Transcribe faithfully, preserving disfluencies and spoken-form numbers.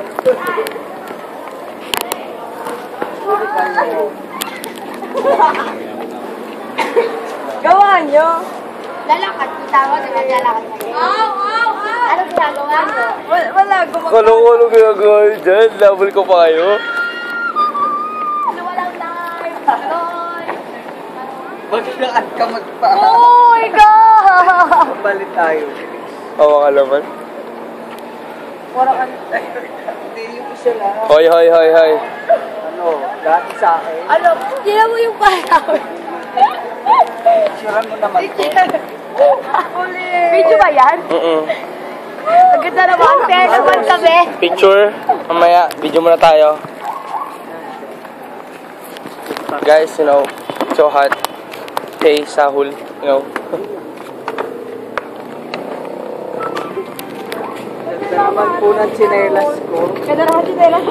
Gawa nyo. Lalakad, kita mo, naglalakad kayo. Wow, wow, wow! Anong ginagawa nyo? Wala, wala. Kalo-kalo ginagawa nyo dyan. Labol ko pa kayo. Walang live. Tuloy. Maglakan ka magpa. Oh my God! Balik tayo. Hawa ka naman. Wala ka. Hindi yung isa lang. Hoy, hoy, hoy, hoy. Ano, dati sa akin. Ano? Tira mo yung pahaw. Siran mo naman ko. Video ba yan? Mm-mm. Ang ganda naman. Fair naman kami. Picture. Mamaya, video muna tayo. Guys, you know, so hot. Hey, Sahul, you know. Ganda naman po ng tsinelas ko. Ganda naman si Tela.